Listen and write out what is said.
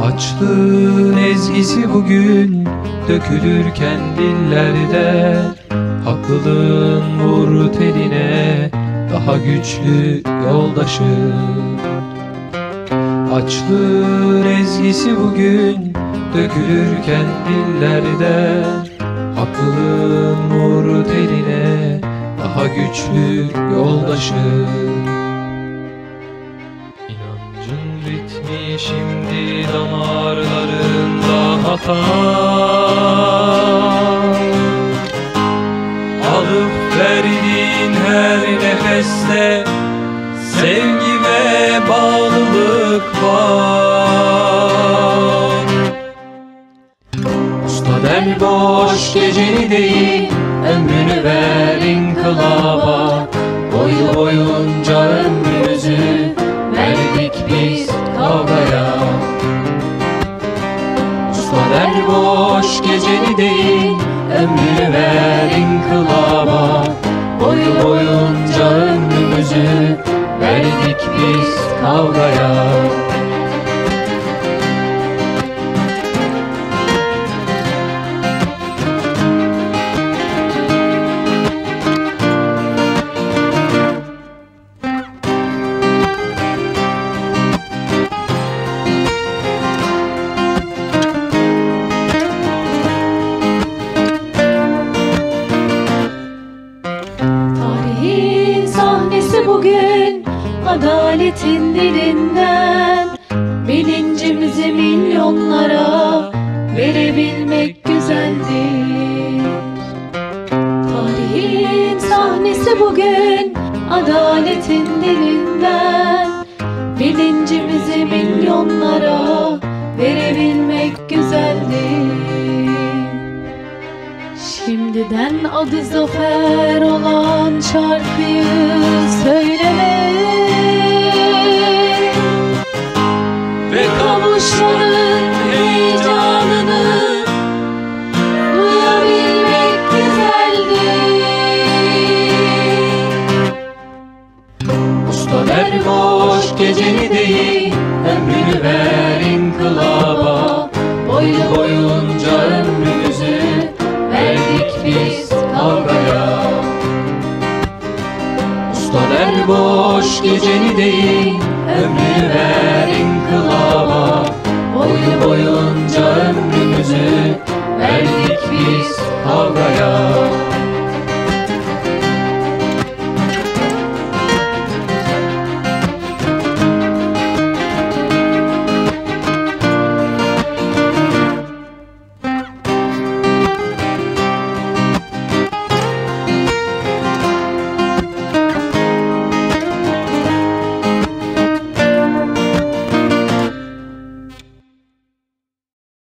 Açlığın ezgisi bugün dökülürken dillerde, haklılığın vur teline daha güçlü yoldaşım. Açlığın ezgisi bugün dökülürken dillerde, haklılığın vur teline daha güçlü yoldaşım. İnancın ritmi şimdi damarlarında atar. Alıp verdiğin her nefeste sevgi ve bağlılık var. Usta der boş geceni değil, ömrünü ver inkılaba. Boyu boyunca ömrümüzü verdik biz kavgaya. Usta der boş geceni değil, ömrünü ver inkılaba. Boyu boyunca ömrümüzü verdik biz kavgaya. Tarihin sahnesi bugün adaletin dilinden, bilincimizi milyonlara verebilmek güzeldir. Tarihin sahnesi bugün adaletin dilinden, bilincimizi milyonlara verebilmek güzeldir. Şimdiden adı zafer olan şarkıyı söylemek ve kavuşmanın heyecanını duyabilmek güzeldir. Usta der boş geceni değil, ömrünü ver inkılaba. Boyu boyunca ömrümüzü verdik biz kavgaya. Usta der boş geceni değil, ömrünü ver inkılaba. Boyu boyunca ömrümüzü